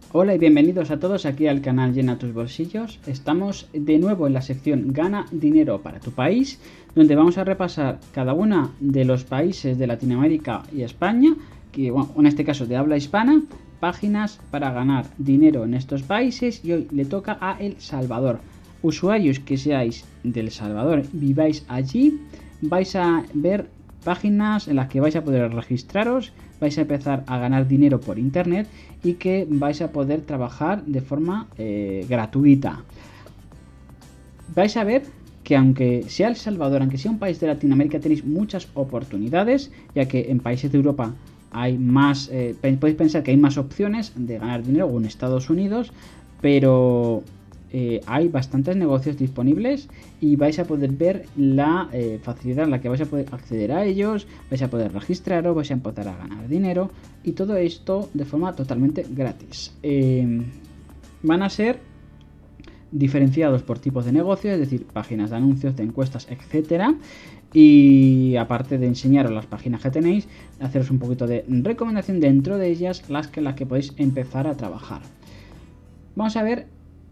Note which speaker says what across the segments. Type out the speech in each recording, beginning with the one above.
Speaker 1: Hola y bienvenidos a todos aquí al canal Llena tus bolsillos. Estamos de nuevo en la sección Gana dinero para tu país, donde vamos a repasar cada uno de los países de Latinoamérica y España, que bueno, en este caso de habla hispana, páginas para ganar dinero en estos países, y hoy le toca a El Salvador. Usuarios que seáis del Salvador, viváis allí, vais a ver páginas en las que vais a poder registraros, vais a empezar a ganar dinero por internet y que vais a poder trabajar de forma gratuita. Vais a ver que aunque sea El Salvador, aunque sea un país de Latinoamérica, tenéis muchas oportunidades, ya que en países de Europa hay más, podéis pensar que hay más opciones de ganar dinero, o en Estados Unidos, pero hay bastantes negocios disponibles y vais a poder ver la facilidad en la que vais a poder acceder a ellos, vais a poder registraros, vais a empezar a ganar dinero, y todo esto de forma totalmente gratis. Van a ser diferenciados por tipos de negocio, es decir, páginas de anuncios, de encuestas, etcétera. Y aparte de enseñaros las páginas que tenéis, haceros un poquito de recomendación dentro de ellas, las que podéis empezar a trabajar. Vamos a ver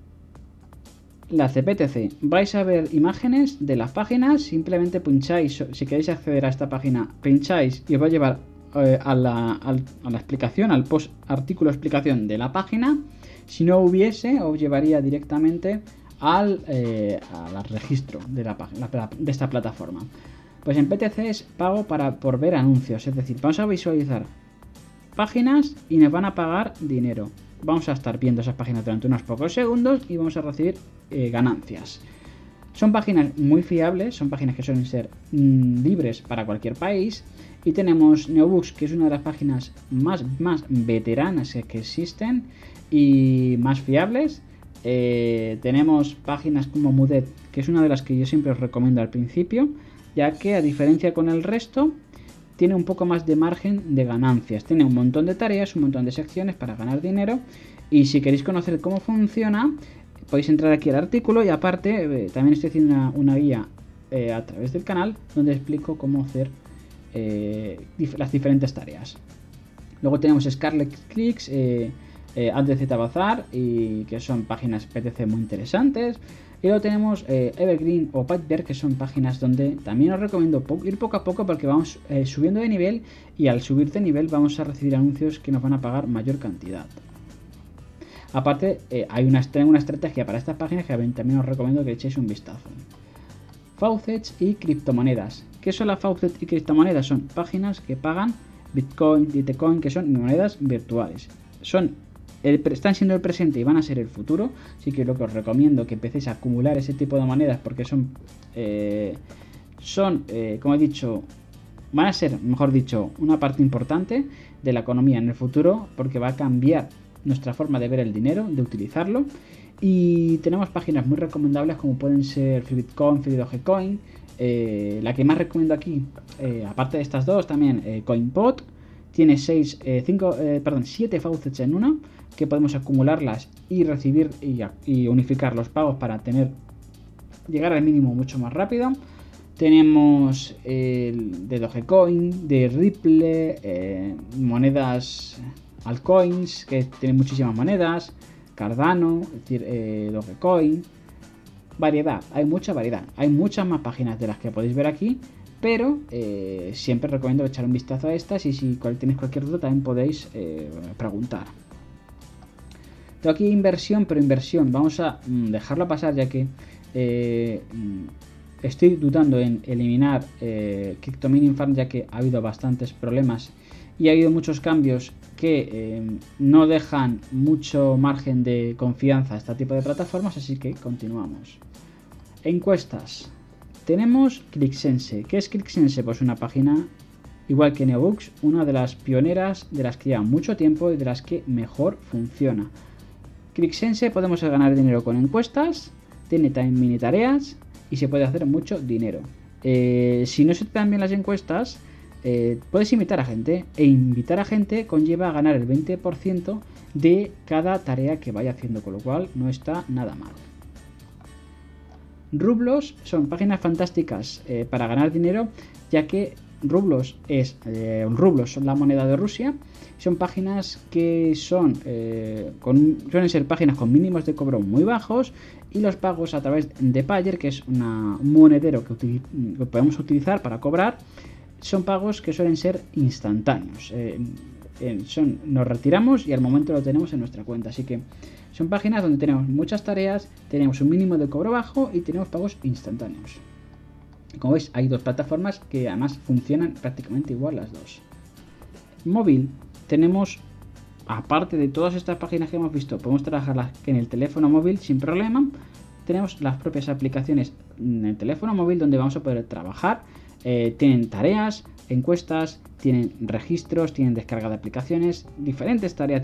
Speaker 1: la CPTC. Vais a ver imágenes de las páginas, simplemente pincháis, si queréis acceder a esta página, pincháis y os va a llevar a la explicación, al post artículo explicación de la página. Si no hubiese, os llevaría directamente al registro de de esta plataforma. Pues en PTC es pago por ver anuncios, es decir, vamos a visualizar páginas y nos van a pagar dinero. Vamos a estar viendo esas páginas durante unos pocos segundos y vamos a recibir ganancias. Son páginas muy fiables, son páginas que suelen ser libres para cualquier país. Y tenemos Neobooks, que es una de las páginas más veteranas que existen y más fiables. Tenemos páginas como Mudet, que es una de las que yo siempre os recomiendo al principio, ya que a diferencia con el resto, tiene un poco más de margen de ganancias. Tiene un montón de tareas, un montón de secciones para ganar dinero. Y si queréis conocer cómo funciona, podéis entrar aquí al artículo. Y aparte, también estoy haciendo una guía a través del canal, donde explico cómo hacer las diferentes tareas. Luego tenemos Scarlet Clicks, ADZ Bazar, y que son páginas PTC muy interesantes. Y luego tenemos Evergreen o Pipebear, que son páginas donde también os recomiendo ir poco a poco, porque vamos subiendo de nivel, y al subir de nivel vamos a recibir anuncios que nos van a pagar mayor cantidad. Aparte, hay una estrategia para estas páginas que también os recomiendo que echéis un vistazo. Faucets y criptomonedas. ¿Qué son las faucets y criptomonedas? Son páginas que pagan Bitcoin, Litecoin, que son monedas virtuales. Están siendo el presente y van a ser el futuro, así que lo que os recomiendo que empecéis a acumular ese tipo de monedas, porque como he dicho, van a ser, mejor dicho, una parte importante de la economía en el futuro, porque va a cambiar nuestra forma de ver el dinero, de utilizarlo. Y tenemos páginas muy recomendables como pueden ser FreeBitcoin, FreeDogecoin. La que más recomiendo aquí, aparte de estas dos, también CoinPot. Tiene 7 faucets en una, que podemos acumularlas y recibir y unificar los pagos para llegar al mínimo mucho más rápido. Tenemos de Dogecoin, de Ripple, monedas altcoins que tienen muchísimas monedas, Cardano, es decir, Dogecoin. Variedad, hay mucha variedad, hay muchas más páginas de las que podéis ver aquí, pero siempre recomiendo echar un vistazo a estas, y si tenéis cualquier duda también podéis preguntar. Tengo aquí inversión, pero inversión vamos a dejarla pasar, ya que estoy dudando en eliminar Crypto Mining Farm, ya que ha habido bastantes problemas y ha habido muchos cambios que no dejan mucho margen de confianza a este tipo de plataformas, así que continuamos. Encuestas. Tenemos ClickSense. ¿Qué es ClickSense? Pues una página, igual que Neobooks, una de las pioneras, de las que lleva mucho tiempo y de las que mejor funciona. ClickSense podemos ganar dinero con encuestas, tiene también mini tareas y se puede hacer mucho dinero. Si no se te dan bien las encuestas, puedes invitar a gente, e invitar a gente conlleva a ganar el 20% de cada tarea que vaya haciendo, con lo cual no está nada mal. Rublos son páginas fantásticas para ganar dinero, ya que rublos rublos son la moneda de Rusia. Son páginas que suelen ser páginas con mínimos de cobro muy bajos, y los pagos a través de Payer, que es un monedero que podemos utilizar para cobrar, son pagos que suelen ser instantáneos. Nos retiramos y al momento lo tenemos en nuestra cuenta. Así que son páginas donde tenemos muchas tareas, tenemos un mínimo de cobro bajo y tenemos pagos instantáneos. Como veis, hay dos plataformas que además funcionan prácticamente igual las dos. Móvil, tenemos, aparte de todas estas páginas que hemos visto, podemos trabajarlas en el teléfono móvil sin problema. Tenemos las propias aplicaciones en el teléfono móvil donde vamos a poder trabajar. Tienen tareas, encuestas, tienen registros, tienen descarga de aplicaciones, diferentes tareas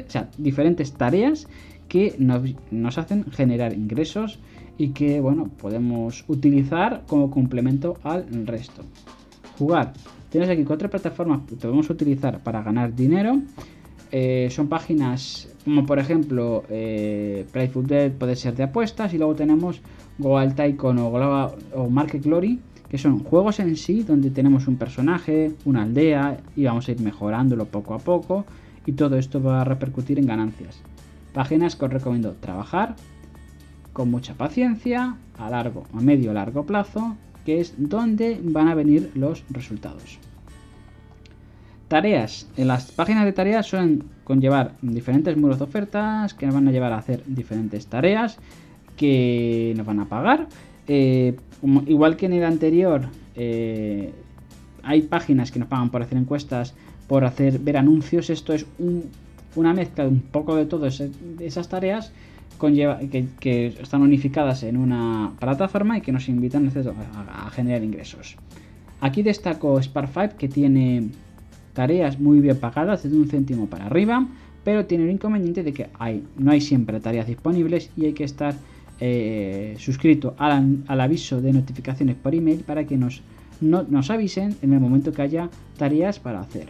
Speaker 1: que nos hacen generar ingresos y que, bueno, podemos utilizar como complemento al resto. Jugar. Tenemos aquí 4 plataformas que podemos utilizar para ganar dinero. Son páginas como por ejemplo Playful Dead, puede ser de apuestas, y luego tenemos Goal Tycoon o Market Glory, que son juegos en sí donde tenemos un personaje, una aldea y vamos a ir mejorándolo poco a poco, y todo esto va a repercutir en ganancias. Páginas que os recomiendo trabajar con mucha paciencia, a medio largo plazo, que es donde van a venir los resultados. Tareas. En las páginas de tareas suelen conllevar diferentes muros de ofertas que nos van a llevar a hacer diferentes tareas que nos van a pagar. Igual que en el anterior, hay páginas que nos pagan por hacer encuestas, por ver anuncios. Esto es una mezcla de un poco de todas esas tareas que están unificadas en una plataforma y que nos invitan a generar ingresos. Aquí destaco Spark5, que tiene tareas muy bien pagadas desde 1 céntimo para arriba, pero tiene el inconveniente de que no hay siempre tareas disponibles y hay que estar suscrito al aviso de notificaciones por email para que nos avisen en el momento que haya tareas para hacer.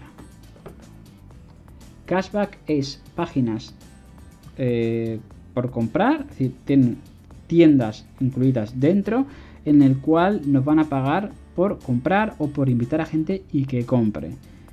Speaker 1: Cashback es páginas por comprar, es decir, tienen tiendas incluidas dentro, en el cual nos van a pagar por comprar o por invitar a gente y que compre.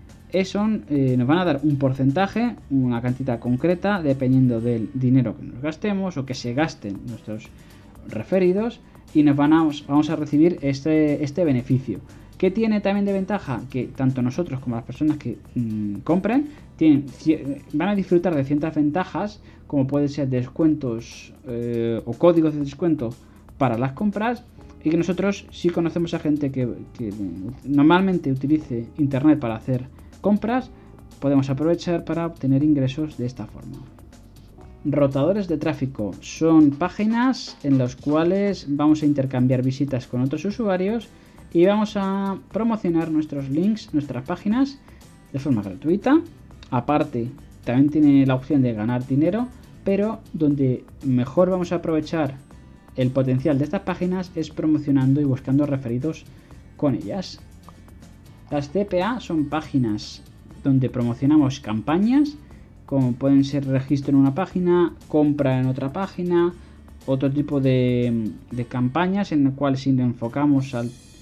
Speaker 1: Nos van a dar un porcentaje, una cantidad concreta, dependiendo del dinero que nos gastemos o que se gasten nuestros referidos, y vamos a recibir este beneficio. ¿Qué tiene también de ventaja? Que tanto nosotros como las personas que compren van a disfrutar de ciertas ventajas, como pueden ser descuentos o códigos de descuento para las compras, y que nosotros, si conocemos a gente que normalmente utilice internet para hacer compras, podemos aprovechar para obtener ingresos de esta forma. Rotadores de tráfico son páginas en las cuales vamos a intercambiar visitas con otros usuarios y vamos a promocionar nuestros links, nuestras páginas, de forma gratuita. Aparte, también tiene la opción de ganar dinero, pero donde mejor vamos a aprovechar el potencial de estas páginas es promocionando y buscando referidos con ellas. Las CPA son páginas donde promocionamos campañas, como pueden ser registro en una página, compra en otra página, otro tipo de campañas en las cuales si nos enfocamos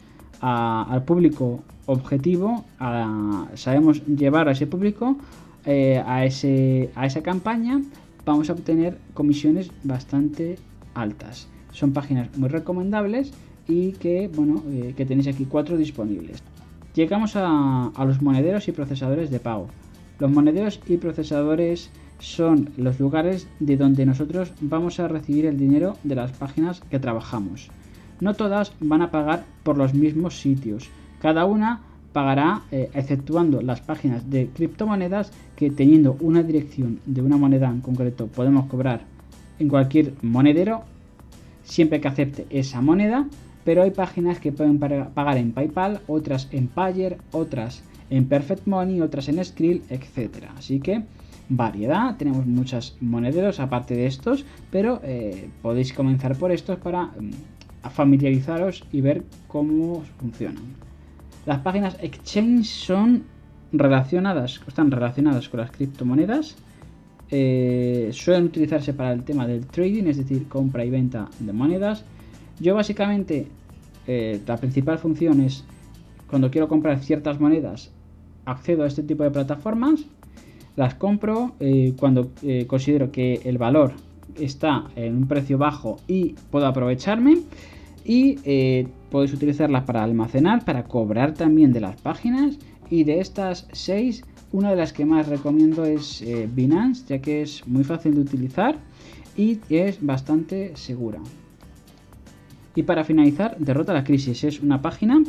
Speaker 1: al público objetivo, sabemos llevar a ese público a esa campaña, vamos a obtener comisiones bastante altas. Son páginas muy recomendables y que tenéis aquí 4 disponibles. Llegamos a los monederos y procesadores de pago. Los monederos y procesadores son los lugares de donde nosotros vamos a recibir el dinero de las páginas que trabajamos. No todas van a pagar por los mismos sitios. Cada una pagará exceptuando las páginas de criptomonedas, que teniendo una dirección de una moneda en concreto podemos cobrar en cualquier monedero siempre que acepte esa moneda. Pero hay páginas que pueden pagar en PayPal, otras en Payer, otras en Perfect Money, otras en Skrill, etc. Así que variedad, tenemos muchos monederos aparte de estos, pero podéis comenzar por estos para familiarizaros y ver cómo funcionan. Las páginas exchange están relacionadas con las criptomonedas. Suelen utilizarse para el tema del trading, es decir, compra y venta de monedas. Yo básicamente la principal función es cuando quiero comprar ciertas monedas, accedo a este tipo de plataformas, las compro cuando considero que el valor está en un precio bajo y puedo aprovecharme, y puedes utilizarlas para almacenar, para cobrar también de las páginas. Y de estas 6, una de las que más recomiendo es Binance, ya que es muy fácil de utilizar y es bastante segura. Y para finalizar, Derrota la Crisis es una página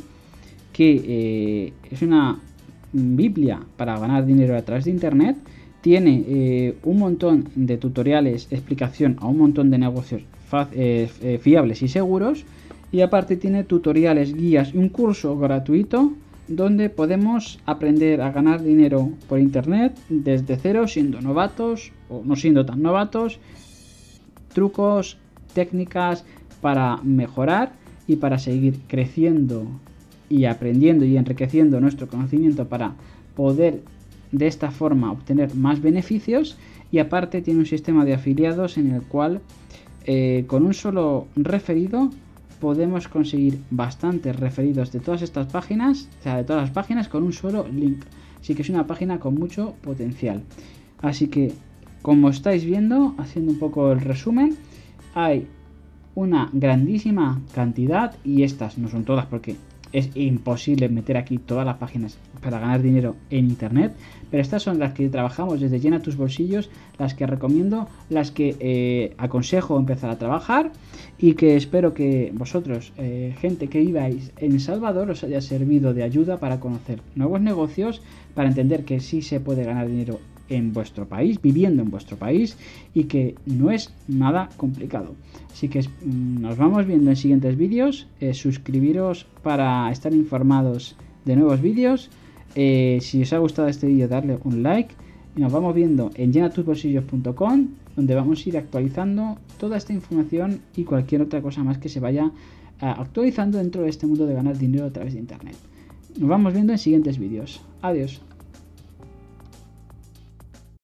Speaker 1: que es una biblia para ganar dinero a través de internet. Tiene un montón de tutoriales, explicación a un montón de negocios fiables y seguros, y aparte tiene tutoriales, guías y un curso gratuito donde podemos aprender a ganar dinero por internet desde cero, siendo novatos o no siendo tan novatos, trucos, técnicas para mejorar y para seguir creciendo y aprendiendo y enriqueciendo nuestro conocimiento para poder de esta forma obtener más beneficios. Y aparte tiene un sistema de afiliados en el cual con un solo referido podemos conseguir bastantes referidos de todas estas páginas, o sea, de todas las páginas, con un solo link. Así que es una página con mucho potencial. Así que, como estáis viendo, haciendo un poco el resumen, hay una grandísima cantidad, y estas no son todas porque es imposible meter aquí todas las páginas para ganar dinero en internet, pero estas son las que trabajamos desde Llena tus bolsillos, las que recomiendo, las que aconsejo empezar a trabajar, y que espero que vosotros, gente que viváis en El Salvador, os haya servido de ayuda para conocer nuevos negocios, para entender que sí se puede ganar dinero en vuestro país, viviendo en vuestro país, y que no es nada complicado. Así que nos vamos viendo en siguientes vídeos. Suscribiros para estar informados de nuevos vídeos. Si os ha gustado este vídeo, darle un like, y nos vamos viendo en llenatusbolsillos.com, donde vamos a ir actualizando toda esta información y cualquier otra cosa más que se vaya actualizando dentro de este mundo de ganar dinero a través de internet. Nos vamos viendo en siguientes vídeos. Adiós.